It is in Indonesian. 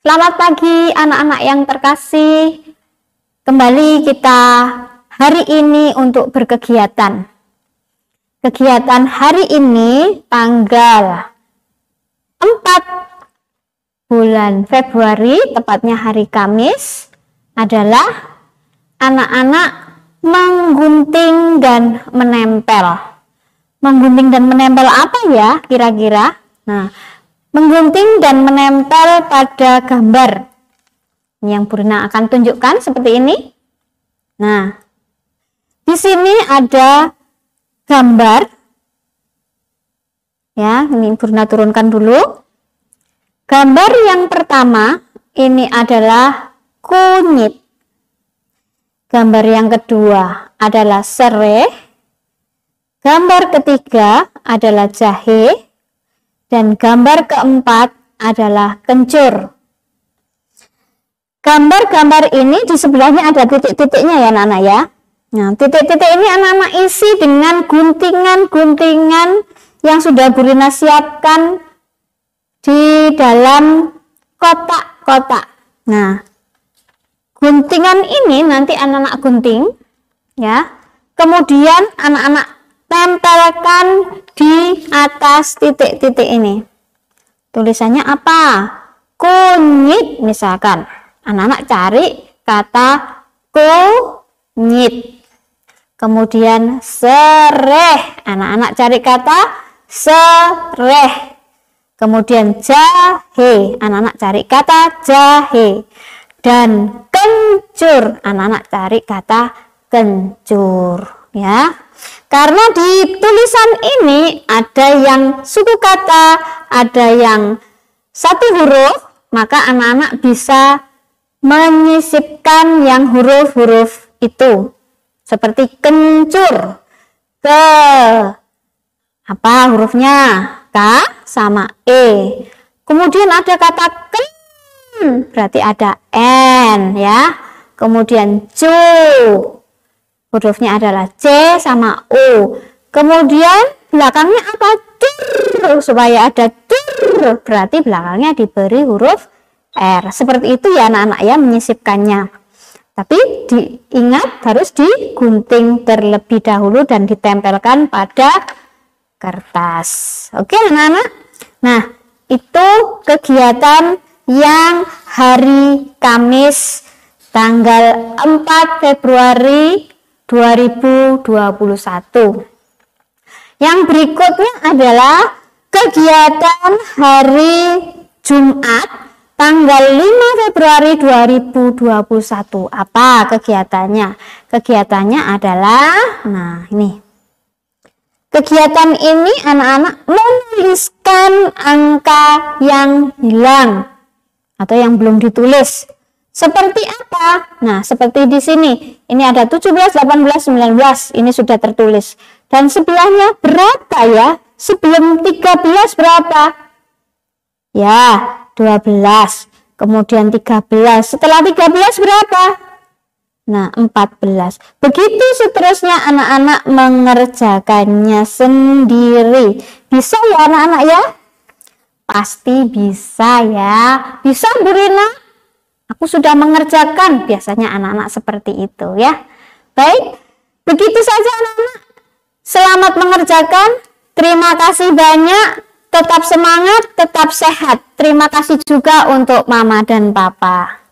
Selamat pagi anak-anak yang terkasih. Kembali kita hari ini untuk berkegiatan. Kegiatan hari ini tanggal 4 bulan Februari, tepatnya hari Kamis, adalah anak-anak menggunting dan menempel. Menggunting dan menempel apa ya kira-kira? Nah, menggunting dan menempel pada gambar yang Bu Rina akan tunjukkan seperti ini. Nah, di sini ada gambar. Ya, ini Bu Rina turunkan dulu. Gambar yang pertama ini adalah kunyit. Gambar yang kedua adalah serai. Gambar ketiga adalah jahe. Dan gambar keempat adalah kencur. Gambar-gambar ini di sebelahnya ada titik-titiknya ya anak-anak ya. Nah, titik-titik ini anak-anak isi dengan guntingan-guntingan yang sudah Bu Rina siapkan di dalam kotak-kotak. Nah, guntingan ini nanti anak-anak gunting ya. Kemudian anak-anak tempelkan di atas titik-titik ini. Tulisannya apa? Kunyit misalkan. Anak-anak cari kata kunyit. Kemudian sereh. Anak-anak cari kata sereh. Kemudian jahe. Anak-anak cari kata jahe. Dan kencur. Anak-anak cari kata kencur. Ya. Karena di tulisan ini ada yang suku kata, ada yang satu huruf, maka anak-anak bisa menyisipkan yang huruf-huruf itu. Seperti kencur. Ke. Apa hurufnya? K sama E. Kemudian ada kata ken, berarti ada N ya. Kemudian cu. Hurufnya adalah C sama U. Kemudian belakangnya apa? Dur. Supaya ada dur, berarti belakangnya diberi huruf R. Seperti itu ya anak-anak ya menyisipkannya. Tapi diingat harus digunting terlebih dahulu dan ditempelkan pada kertas. Oke anak-anak? Nah, itu kegiatan yang hari Kamis tanggal 4 Februari 2021. Yang berikutnya adalah kegiatan hari Jumat tanggal 5 Februari 2021. Apa kegiatannya? Kegiatannya adalah, nah ini. Kegiatan ini anak-anak menuliskan angka yang hilang atau yang belum ditulis. Seperti apa? Nah, seperti di sini. Ini ada 17, 18, 19. Ini sudah tertulis. Dan sebelahnya berapa ya? Sebelum 13 berapa? Ya, 12. Kemudian 13. Setelah 13 berapa? Nah, 14. Begitu seterusnya anak-anak mengerjakannya sendiri. Bisa ya anak-anak ya? Pasti bisa ya. Bisa Bu Rina? Aku sudah mengerjakan, biasanya anak-anak seperti itu ya. Baik, begitu saja anak-anak. Selamat mengerjakan. Terima kasih banyak. Tetap semangat, tetap sehat. Terima kasih juga untuk Mama dan Papa.